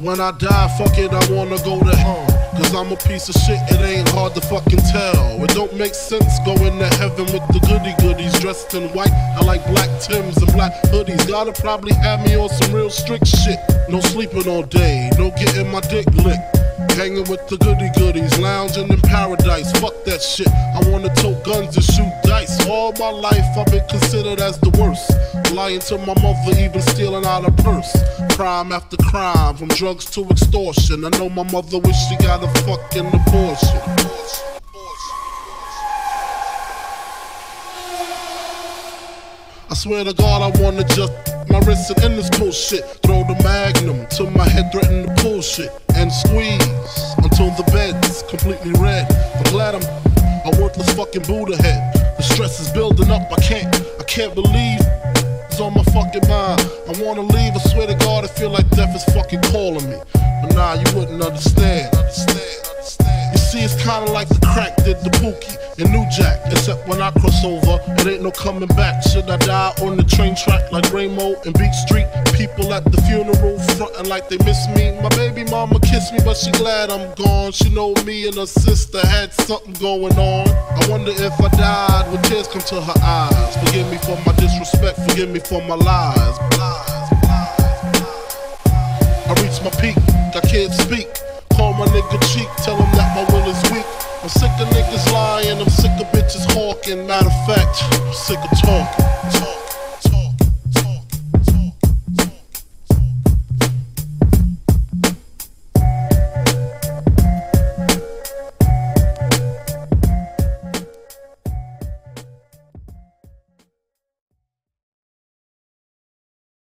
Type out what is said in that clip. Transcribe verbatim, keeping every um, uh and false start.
When I die, fuck it, I wanna go to hell. Cause I'm a piece of shit, it ain't hard to fucking tell. It don't make sense going to heaven with the goody goodies dressed in white. I like black Timbs and black hoodies. Gotta probably have me on some real strict shit. No sleeping all day, no getting my dick licked. Hanging with the goody goodies, lounging in paradise. Fuck that shit, I wanna tote guns and shoot dice. All my life I've been considered as the worst. Lying to my mother, even stealing out her purse. Crime after crime, from drugs to extortion. I know my mother wish she got a fucking abortion. I swear to God I wanna just my wrist and end this bullshit. Throw the magnum till my head threaten to pull shit. And squeeze until the bed's completely red. I'm glad I'm a worthless fucking Buddha head. The stress is building up, I can't, I can't believe it's on my fucking mind. I wanna leave, I swear to God I feel like death is fucking calling me. But nah, you wouldn't understand. understand, understand. You see, it's kinda like the crack did the Pookie and New Jack. Except when I cross over, it ain't no coming back. Should I die on the train track like Ramo and Beat Street? People at the funeral frontin' like they miss me. My baby mama kissed me, but she glad I'm gone. She know me and her sister had something going on. I wonder if I died, would tears come to her eyes? Forgive me for my disrespect, forgive me for my lies. I reached my peak, I can't speak. Call my nigga cheek, tell him that my will is weak. I'm sick of niggas lying, I'm sick of bitches hawking. Matter of fact, I'm sick of talking.